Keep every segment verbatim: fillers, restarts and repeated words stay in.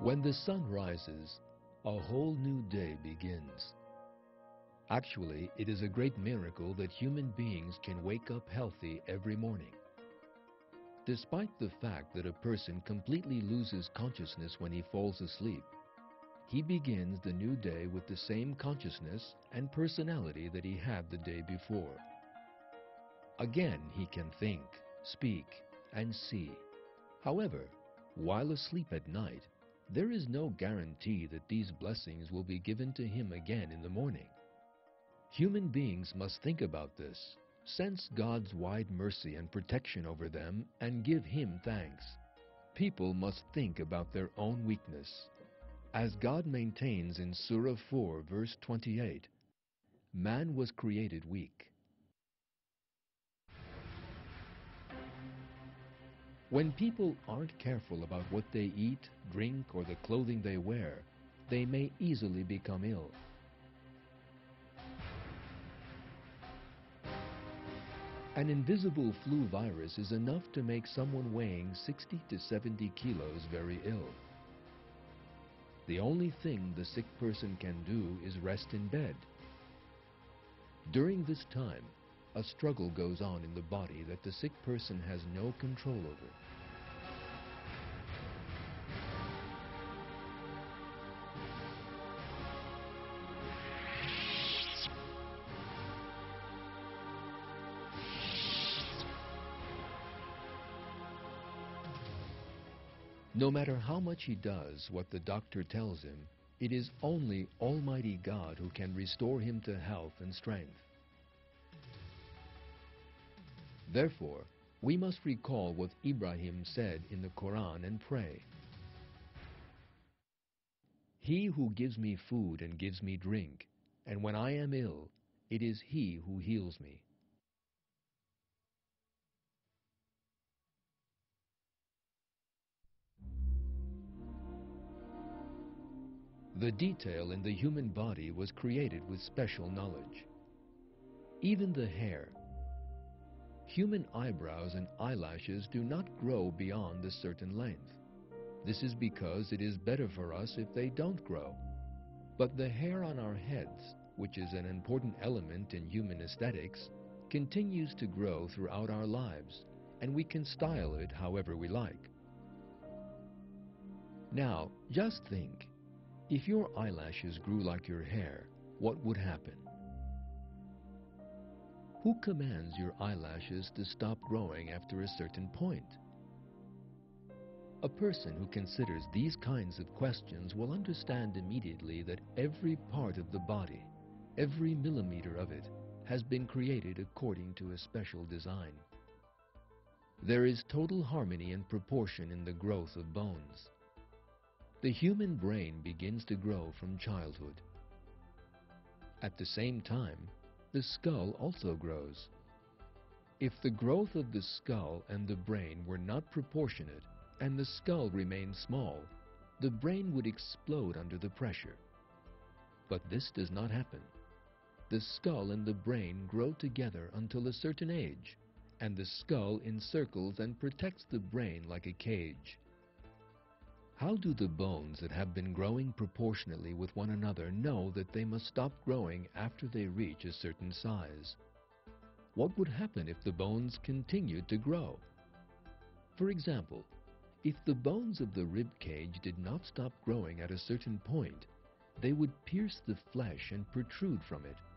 When the sun rises, a whole new day begins. Actually, it is a great miracle that human beings can wake up healthy every morning. Despite the fact that a person completely loses consciousness when he falls asleep, he begins the new day with the same consciousness and personality that he had the day before. Again, he can think, speak, and see. However, while asleep at night, there is no guarantee that these blessings will be given to him again in the morning. Human beings must think about this, sense God's wide mercy and protection over them, and give Him thanks. People must think about their own weakness. As God maintains in Surah four, verse twenty-eight, man was created weak. When people aren't careful about what they eat, drink, or the clothing they wear, they may easily become ill. An invisible flu virus is enough to make someone weighing sixty to seventy kilos very ill. The only thing the sick person can do is rest in bed. During this time, a struggle goes on in the body that the sick person has no control over. No matter how much he does what the doctor tells him, it is only Almighty God who can restore him to health and strength. Therefore, we must recall what Ibrahim said in the Quran and pray. He who gives me food and gives me drink, and when I am ill, it is He who heals me. The detail in the human body was created with special knowledge. Even the hair. Human eyebrows and eyelashes do not grow beyond a certain length. This is because it is better for us if they don't grow. But the hair on our heads, which is an important element in human aesthetics, continues to grow throughout our lives, and we can style it however we like. Now, just think, if your eyelashes grew like your hair, what would happen? Who commands your eyelashes to stop growing after a certain point? A person who considers these kinds of questions will understand immediately that every part of the body, every millimeter of it, has been created according to a special design. There is total harmony and proportion in the growth of bones. The human brain begins to grow from childhood. At the same time, the skull also grows. If the growth of the skull and the brain were not proportionate, and the skull remained small, the brain would explode under the pressure. But this does not happen. The skull and the brain grow together until a certain age, and the skull encircles and protects the brain like a cage. How do the bones that have been growing proportionately with one another know that they must stop growing after they reach a certain size? What would happen if the bones continued to grow? For example, if the bones of the rib cage did not stop growing at a certain point, they would pierce the flesh and protrude from it.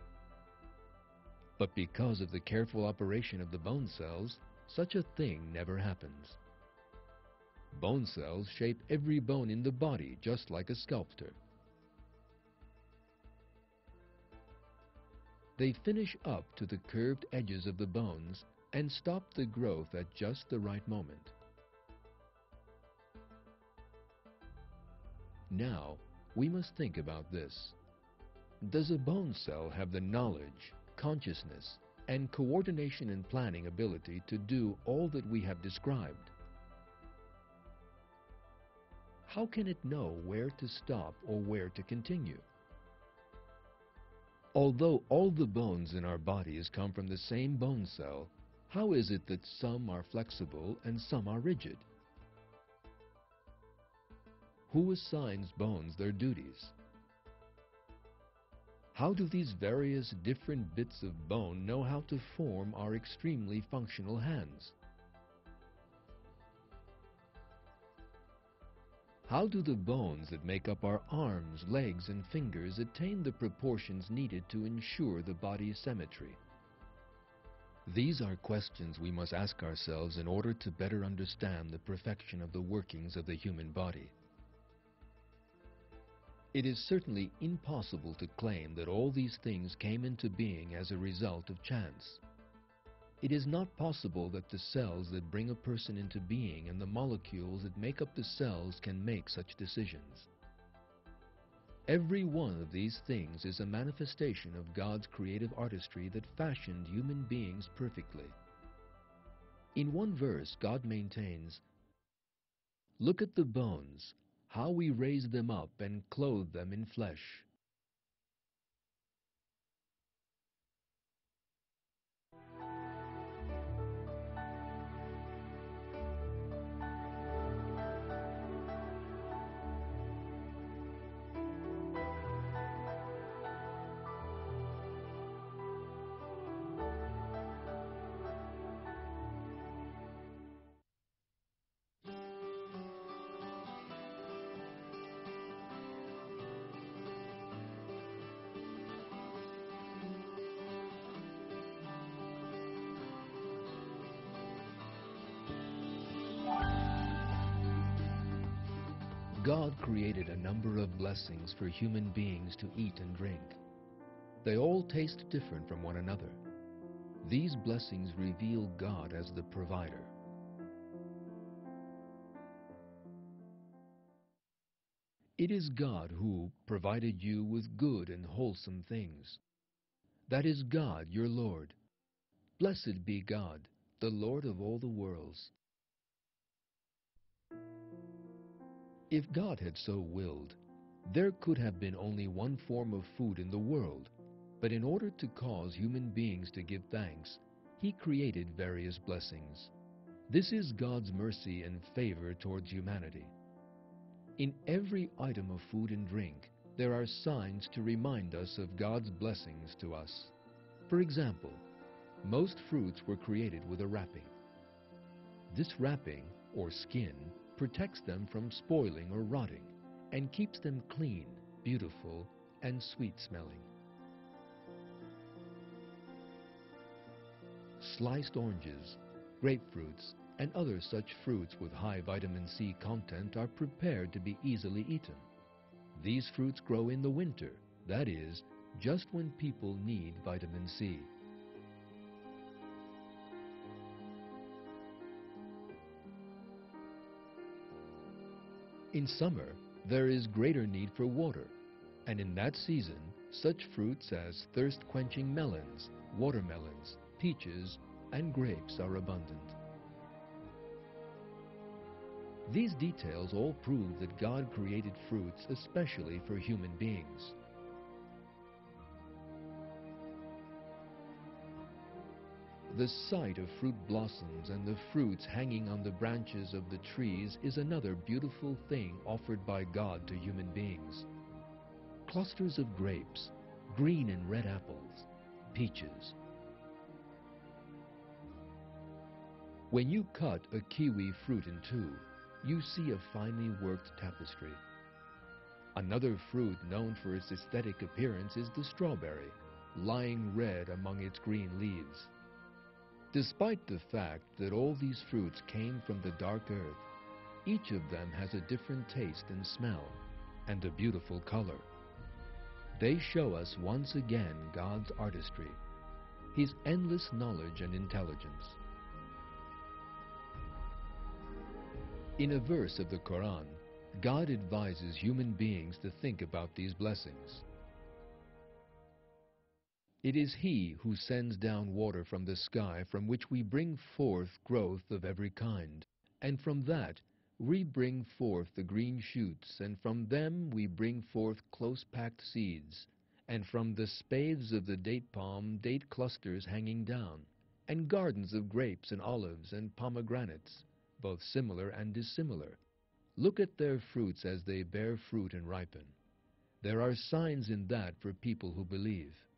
But because of the careful operation of the bone cells, such a thing never happens. Bone cells shape every bone in the body just like a sculptor. They finish up to the curved edges of the bones and stop the growth at just the right moment. Now, we must think about this. Does a bone cell have the knowledge, consciousness, and coordination and planning ability to do all that we have described? How can it know where to stop or where to continue? Although all the bones in our bodies come from the same bone cell, how is it that some are flexible and some are rigid? Who assigns bones their duties? How do these various different bits of bone know how to form our extremely functional hands? How do the bones that make up our arms, legs, and fingers attain the proportions needed to ensure the body's symmetry? These are questions we must ask ourselves in order to better understand the perfection of the workings of the human body. It is certainly impossible to claim that all these things came into being as a result of chance. It is not possible that the cells that bring a person into being and the molecules that make up the cells can make such decisions. Every one of these things is a manifestation of God's creative artistry that fashioned human beings perfectly. In one verse, God maintains, "Look at the bones, how we raise them up and clothe them in flesh." God created a number of blessings for human beings to eat and drink. They all taste different from one another. These blessings reveal God as the provider. It is God who provided you with good and wholesome things. That is God, your Lord. Blessed be God, the Lord of all the worlds. If God had so willed, there could have been only one form of food in the world, but in order to cause human beings to give thanks, He created various blessings. This is God's mercy and favor towards humanity. In every item of food and drink, there are signs to remind us of God's blessings to us. For example, most fruits were created with a wrapping. This wrapping, or skin, protects them from spoiling or rotting and keeps them clean, beautiful, and sweet-smelling. Sliced oranges, grapefruits, and other such fruits with high vitamin C content are prepared to be easily eaten. These fruits grow in the winter, that is, just when people need vitamin C. In summer, there is greater need for water, and in that season, such fruits as thirst-quenching melons, watermelons, peaches, and grapes are abundant. These details all prove that God created fruits especially for human beings. The sight of fruit blossoms and the fruits hanging on the branches of the trees is another beautiful thing offered by God to human beings. Clusters of grapes, green and red apples, peaches. When you cut a kiwi fruit in two, you see a finely worked tapestry. Another fruit known for its aesthetic appearance is the strawberry, lying red among its green leaves. Despite the fact that all these fruits came from the dark earth, each of them has a different taste and smell, and a beautiful color. They show us once again God's artistry, His endless knowledge and intelligence. In a verse of the Quran, God advises human beings to think about these blessings. It is He who sends down water from the sky, from which we bring forth growth of every kind, and from that we bring forth the green shoots, and from them we bring forth close-packed seeds, and from the spathes of the date palm date clusters hanging down, and gardens of grapes and olives and pomegranates, both similar and dissimilar. Look at their fruits as they bear fruit and ripen. There are signs in that for people who believe.